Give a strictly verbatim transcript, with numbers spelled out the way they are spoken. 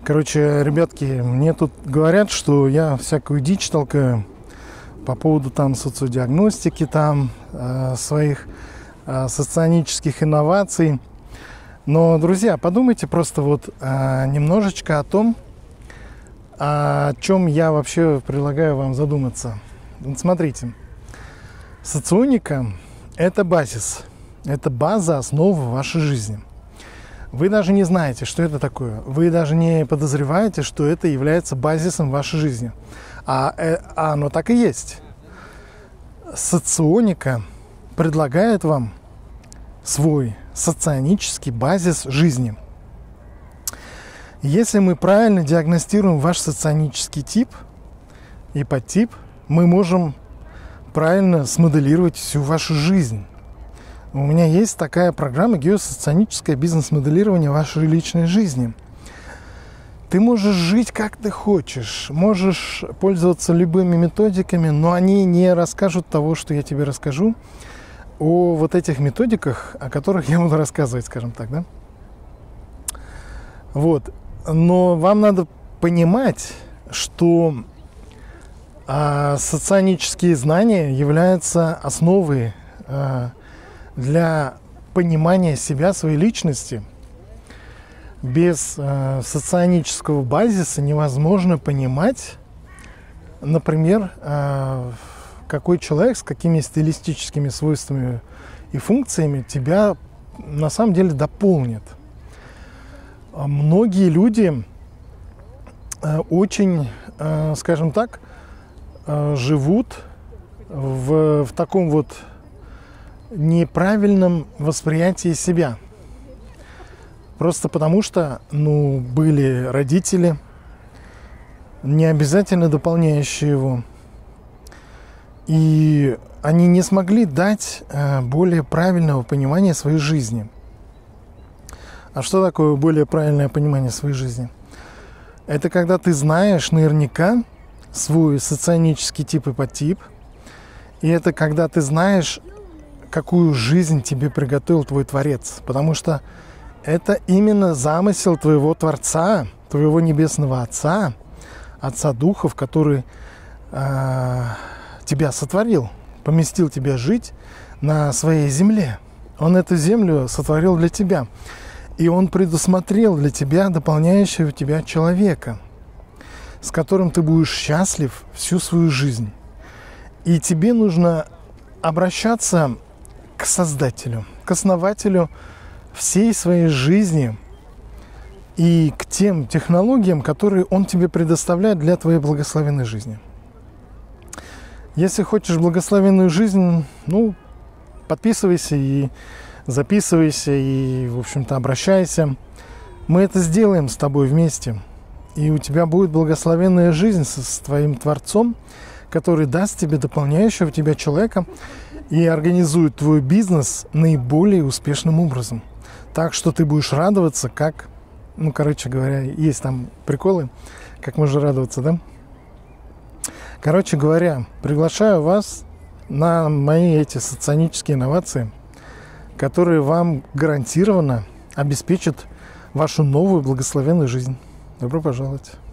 Короче, ребятки, мне тут говорят, что я всякую дичь толкаю по поводу там социодиагностики, там э, своих э, соционических инноваций. Но, друзья, подумайте просто вот э, немножечко о том, о чем я вообще предлагаю вам задуматься. Вот смотрите, соционика – это базис, это база, основа вашей жизни. Вы даже не знаете, что это такое. Вы даже не подозреваете, что это является базисом вашей жизни. А, а оно так и есть. Соционика предлагает вам свой соционический базис жизни. Если мы правильно диагностируем ваш соционический тип и подтип, мы можем правильно смоделировать всю вашу жизнь. У меня есть такая программа геосоционическое бизнес-моделирование вашей личной жизни. Ты можешь жить как ты хочешь, можешь пользоваться любыми методиками, но они не расскажут того, что я тебе расскажу, о вот этих методиках, о которых я буду рассказывать, скажем так, да? Вот. Но вам надо понимать, что а, соционические знания являются основой а, для понимания себя, своей личности. Без э, соционического базиса невозможно понимать, например, э, какой человек с какими стилистическими свойствами и функциями тебя на самом деле дополнит. Многие люди э, очень, э, скажем так, э, живут в, в таком вот неправильном восприятии себя. Просто потому что, ну, были родители, не обязательно дополняющие его. И они не смогли дать э, более правильного понимания своей жизни. А что такое более правильное понимание своей жизни? Это когда ты знаешь наверняка свой соционический тип и подтип. И это когда ты знаешь, какую жизнь тебе приготовил твой Творец. Потому что это именно замысел твоего Творца, твоего Небесного Отца, Отца Духов, который э, тебя сотворил, поместил тебя жить на своей земле. Он эту землю сотворил для тебя. И Он предусмотрел для тебя дополняющего тебя человека, с которым ты будешь счастлив всю свою жизнь. И тебе нужно обращаться к Создателю, к Основателю всей своей жизни и к тем технологиям, которые Он тебе предоставляет для твоей благословенной жизни. Если хочешь благословенную жизнь, ну, подписывайся и записывайся, и, в общем-то, обращайся. Мы это сделаем с тобой вместе. И у тебя будет благословенная жизнь с твоим Творцом, который даст тебе дополняющего тебя человека и организует твой бизнес наиболее успешным образом. Так что ты будешь радоваться, как, ну, короче говоря, есть там приколы, как можно радоваться, да? Короче говоря, приглашаю вас на мои эти соционические инновации, которые вам гарантированно обеспечат вашу новую благословенную жизнь. Добро пожаловать!